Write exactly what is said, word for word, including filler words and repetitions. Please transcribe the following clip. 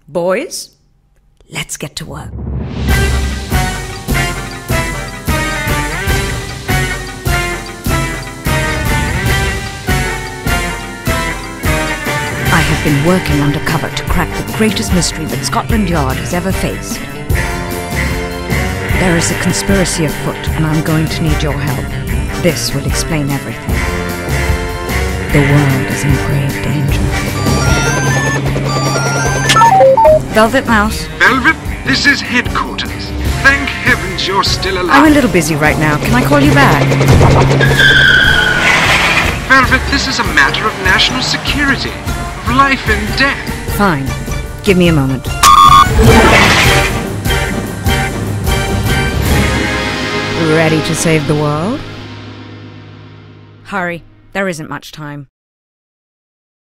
Boys, let's get to work. I have been working undercover to crack the greatest mystery that Scotland Yard has ever faced. There is a conspiracy afoot, and I'm going to need your help. This will explain everything. The world is in grave danger. Velvet Mouse. Velvet, this is headquarters. Thank heavens you're still alive. I'm a little busy right now. Can I call you back? Velvet, this is a matter of national security. Of life and death. Fine. Give me a moment. Ready to save the world? Hurry. There isn't much time.